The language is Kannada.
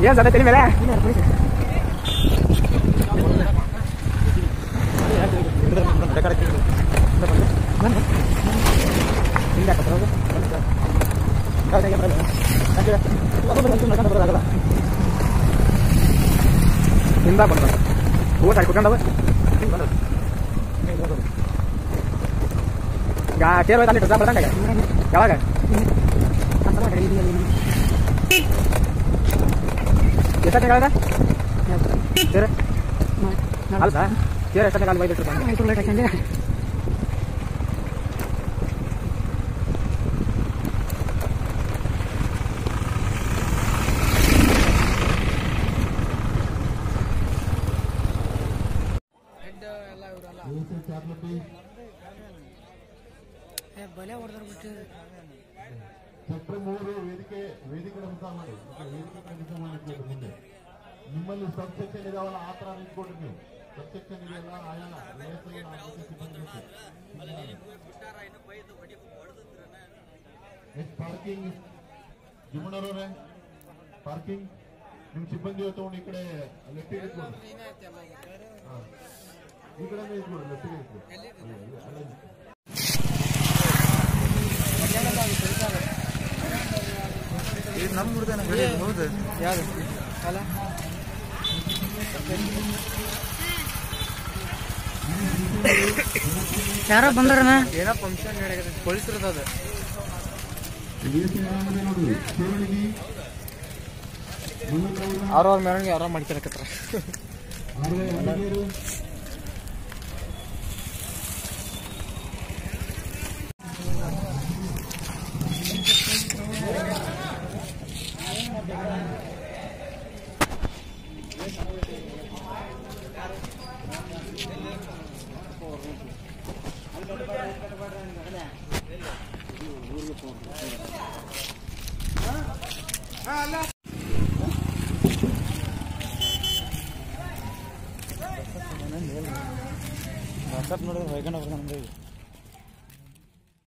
ಏನ್ ಸದ ತಲೆ ಮೇಲೆ ಹಿಂದ ಬಂದ ಹೂವು ಸಾರಿ ಕುತ್ಕೊಂಡವ ಟೇರ್ ಹೋಯ್ತು ಅಲ್ಲಿ ಡ್ರೆಸ್ ಬರ್ದಂಗ ಯಾವಾಗ ಎಷ್ಟನೇ ಕಾಲದ ಟೇರ್ ಅಲ್ಲ ಸರ್ ಟೇರ್ ಎಷ್ಟನೇ ಕಾಲ ಬೈದಿಟ್ಟು ಬಲೆ ಹೊಡೆದ್ಬಿಟ್ಟು ಸೆಕ್ಟರ್ 3 ವೇದಿಕೆ ಕೆಲಸ ಮಾಡಿ ಮುಂದೆ ನಿಮ್ಮಲ್ಲಿ ಸಬ್ಸೆಕ್ಷನ್ ಇದಾವಲ್ಲ ಆ ತರ ನಿಂತ್ಕೊಡ್ರಿ ನೀವು ಸಬ್ಸೆಕ್ಷನ್ ಇದೆಯಲ್ಲ ಆಯಾ ಪಾರ್ಕಿಂಗ್ ಜುಮ್ಮನವರೇ ಪಾರ್ಕಿಂಗ್ ನಿಮ್ ಸಿಬ್ಬಂದಿ ತಗೊಂಡು ಈ ಕಡೆ ಲೆಫ್ಟಿಗೆ ಇಟ್ಕೊಂಡು ಈ ಕಡೆ ಇಟ್ಕೊಂಡು ಲೆಫ್ಟಿಗೆ ಇಟ್ಕೊಂಡು ನಮ್ಮ ಹುಡುಗನ ಹೌದು ಯಾರು ಅಲ್ಲ ಯಾರೋ ಬಂದ್ರನ ಏನೋ ಫಂಕ್ಷನ್ ನಡೆಯತ್ತೆ ಪೊಲೀಸರದ ಅದು ಅವ್ರವ್ರ ಮೆರವಣಿಗೆ ಆರಾಮ್ ಮಾಡ್ಕೊಳಕತ್ರ ನೋಡಿದ್ರೆ ಹೊಯ್ಕೊಂಡು